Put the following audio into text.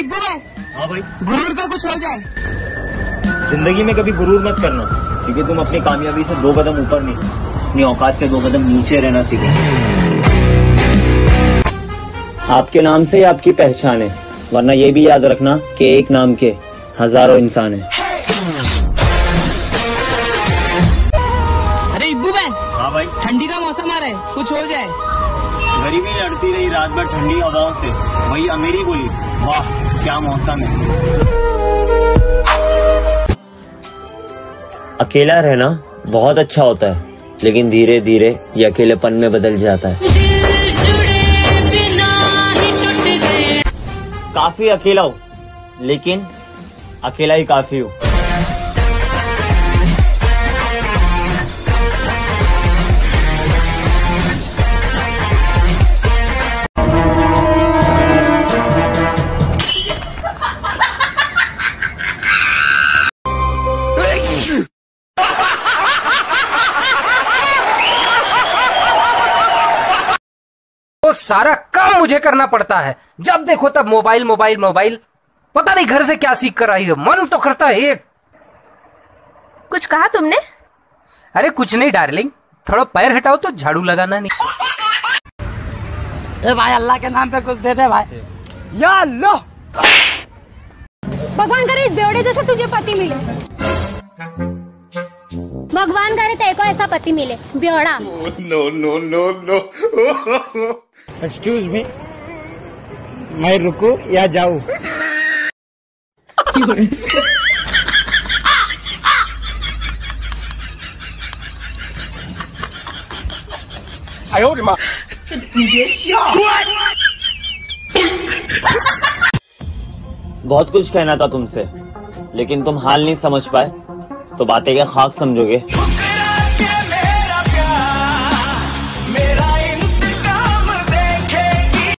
इब्बू भाई। हाँ भाई। गुरूर का कुछ हो जाए। जिंदगी में कभी गुरूर मत करना, क्योंकि तुम अपनी कामयाबी से 2 कदम ऊपर नहीं, अपनी औकात से 2 कदम नीचे रहना सीखो। आपके नाम से ही आपकी पहचान है, वरना ये भी याद रखना कि एक नाम के हजारों इंसान हैं। अरे इब्बू भाई। हाँ भाई। ठंडी का मौसम आ रहा है, कुछ हो जाए। गरीबी लड़ती रही रात भर ठंडी हवाओं से, वही अमीरी बोली वाह क्या मौसम है। अकेला रहना बहुत अच्छा होता है, लेकिन धीरे धीरे ये अकेलेपन में बदल जाता है। काफी अकेला हूँ, लेकिन अकेला ही काफी हूँ। तो सारा काम मुझे करना पड़ता है, जब देखो तब मोबाइल मोबाइल मोबाइल। पता नहीं घर से क्या सीख कर आई है, मन तो करता है एक। कुछ कहा तुमने? अरे कुछ नहीं डार्लिंग, थोड़ा पैर हटाओ तो झाड़ू लगाना नहीं। ए भाई अल्लाह के नाम पे कुछ दे दे भाई। या लो। भगवान करे इस बेवड़े जैसा तुझे पति मिले। भगवान करे तेरे को ऐसा पति मिले, बेवड़ा। No no no no. Excuse me, मैं रुकूं या जाऊं? बहुत कुछ कहना था तुमसे, लेकिन तुम हाल नहीं समझ पाए तो बातें क्या खाक समझोगे।